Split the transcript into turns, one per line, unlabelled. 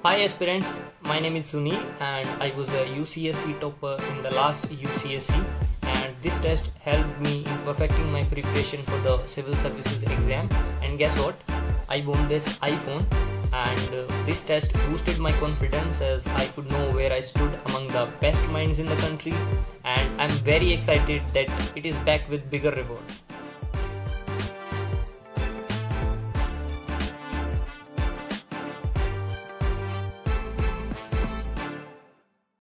Hi aspirants, my name is Suni and I was a UCSC Topper in the last UCSC, and this test helped me in perfecting my preparation for the civil services exam. And guess what? I won this iPhone, and this test boosted my confidence as I could know where I stood among the best minds in the country, and I'm very excited that it is back with bigger rewards.